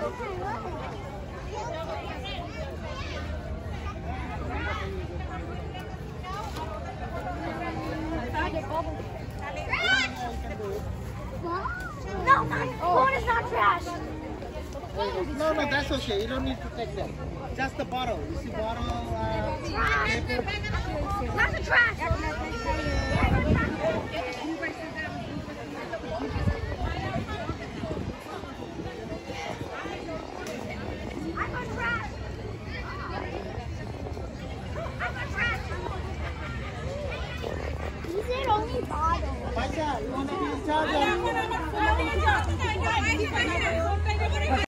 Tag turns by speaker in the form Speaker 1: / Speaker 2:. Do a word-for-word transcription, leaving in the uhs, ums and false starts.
Speaker 1: No, not, corn is not trash.
Speaker 2: No, no, that's okay. You don't need to take that. Just the bottle. You see bottle, uh, paper.
Speaker 1: Not the trash. I got trash. I got trash. These are only bottles.
Speaker 2: Bacha, you want to be in charge of?